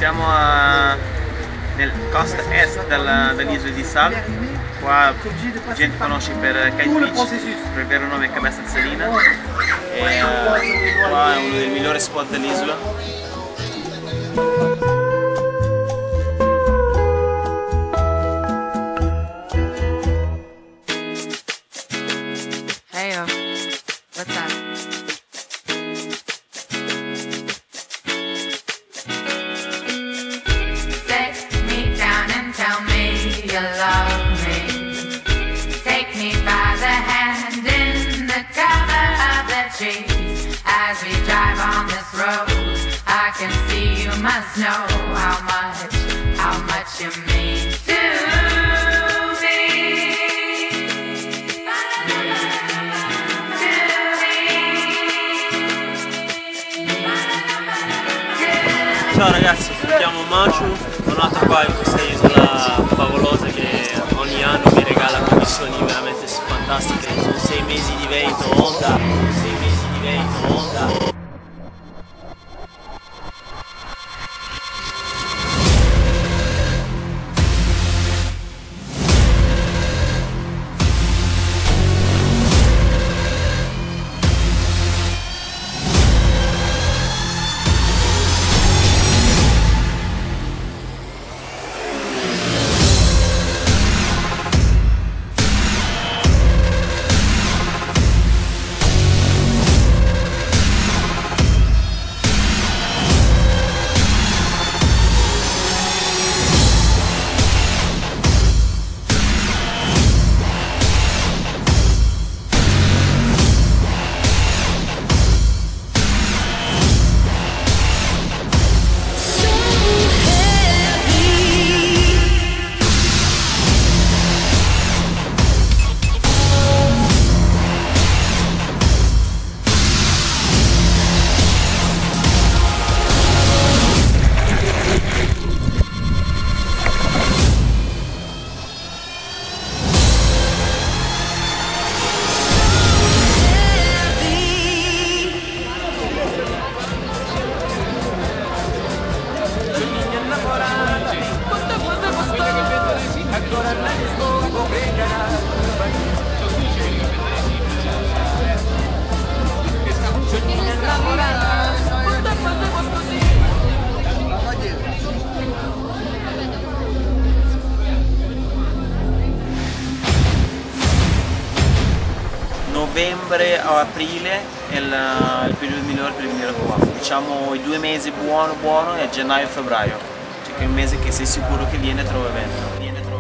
Siamo nel costa est dell'isola di Sal. Qua la gente conosce per Kite Beach, per il vero nome è Cabeça de Salina. E qua è uno dei migliori spot dell'isola. What's up? Sit me down and tell me you love me. Take me by the hand in the cover of the trees. As we drive on this road, I can see you must know how much you mean to me. Ciao ragazzi, mi chiamo Maciu, sono nato qua in questa isola favolosa che ogni anno mi regala condizioni veramente fantastiche. Sono 6 mesi di vento, onda, 6 mesi di vento, onda. Novembre o aprile è il periodo migliore per venire qua. Diciamo i 2 mesi buono e gennaio e febbraio, cioè che è un mese che sei sicuro che viene e trova evento.